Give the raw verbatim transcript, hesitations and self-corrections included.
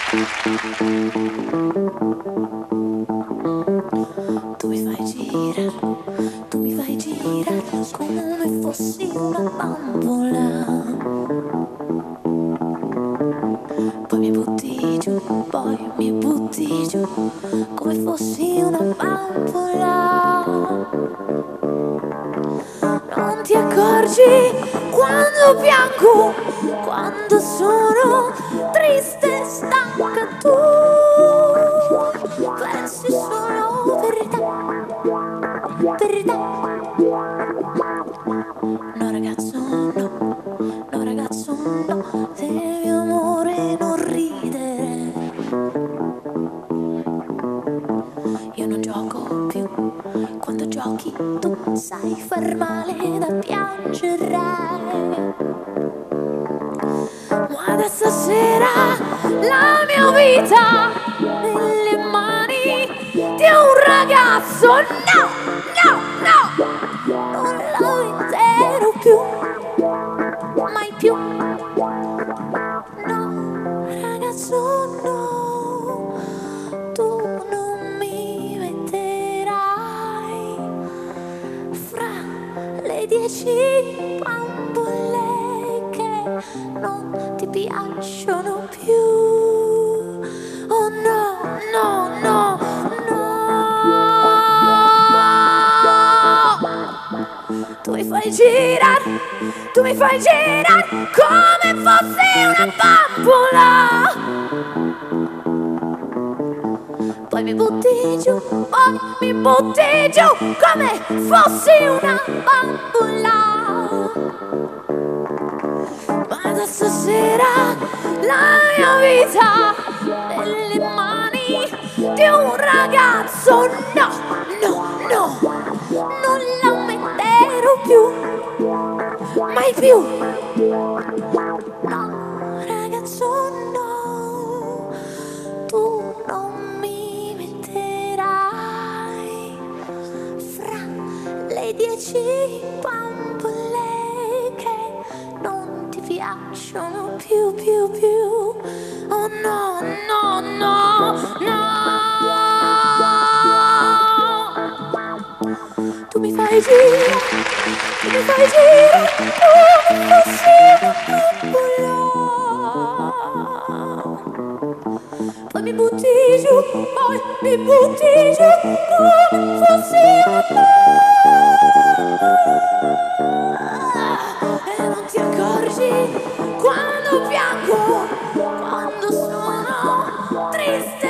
Tu mi fai girare, tu mi fai girare come fossi una bambola. Poi mi butti giù, poi mi butti giù come fossi una bambola. Non ti accorgi quando piango, quando sono triste e stanca, tu pensi solo verità, verità. No ragazzo no, no ragazzo no, del mio amore non ridere. Io non gioco più, quando giochi tu sai far male da piangere. Ma da stasera la mia vita nelle mani di un ragazzo, no, no, no, non la intendo più, mai più. No, ragazzo no, tu non mi metterai fra le dieci bambole che non ti piacciono più. Oh no, no, no, no. Tu mi fai girare, tu mi fai girare come fossi una bambola. Poi mi butti giù, poi mi butti giù come fossi una bambola. Ma da stasera la mia vita nelle mani di un ragazzo, no, no, no, non la metterò più, mai più. No, ragazzo no, tu non mi metterai fra le dieci bambole che non ti piacciono più, più, più. Oh no, no, no, no. Tu mi fai girare, tu mi fai girare come fossi una bambola. Poi mi butti giù, poi mi butti giù come fossi una bambola. E non ti accorgi quando piango, quando sono triste